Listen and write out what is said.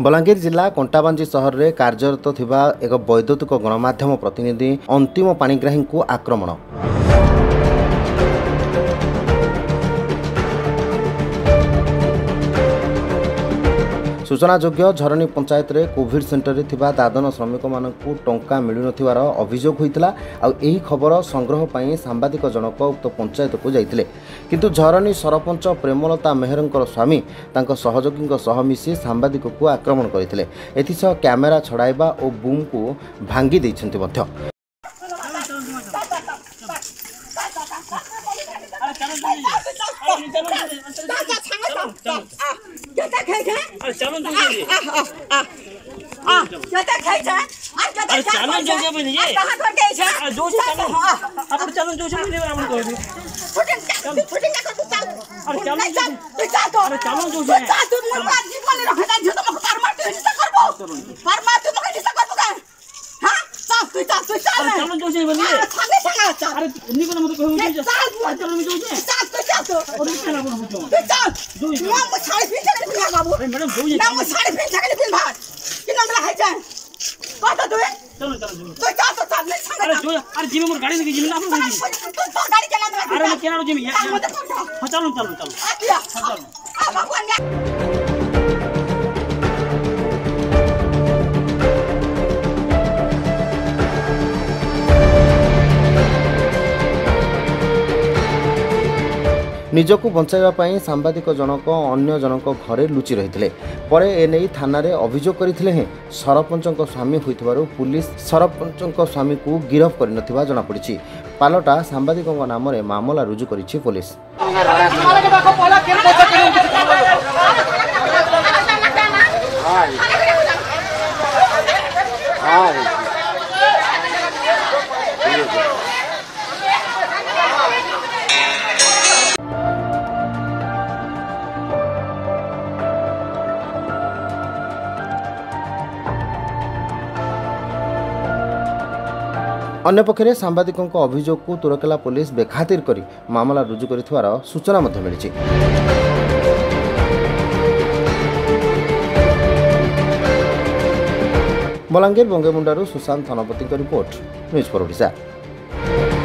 बलांगीर जिला कंटाबांजी सहर में कार्यरत थिबा एक वैद्युतिक गणमाध्यम प्रतिनिधि अंतिम पाणिग्राही को आक्रमण। सूचनायोग्य झरणी पंचायत रे कोविड सेंटर रे थिबा दादन श्रमिक मानकु टंका मिलु नथिवार अभियोग होइतिला। आ एही खबर संग्रह पई सांबादिक जनक उक्त पंचायत को जाइतिले, किंतु झरणी सरपंच प्रेमलता मेहरंकर स्वामी तांको सहयोगी सह मिसी सांबादिक को आक्रमण करथिले। एथिसह कैमेरा छड़ाइबा और बूम को भांगी दैछन्ति मध्य। निजको बंचाइबा सांबादिक जनक अन्य जनक घरे लुचि रही परे एने थाना रे अभियोग करथिले हैं। सरपंचक स्वामी होइथिबारु पुलिस सरपंचक स्वामी को गिरफ कर नथिबा जना पड़िछि। पालटा सांबादिक नाम रे मामला रुजु करिछि पुलिस। अन्यपक्षे सांबादिकों अभियोग को तुरकेला पुलिस बेखातिर करी मामला रुजु कर सूचना मिली। बलांगीर बंगेमुंडारू Sushant Thanpati report, news for Odisha.